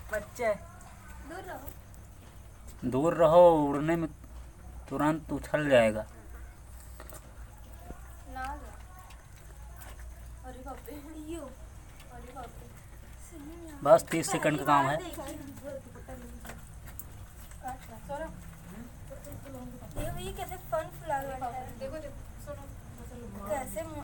बच्चे दूर रहो, उड़ने में तुरंत उछल जाएगा। बस 30 सेकंड का काम है। देखो ये कैसे फन फ्लावर है। देखो कैसे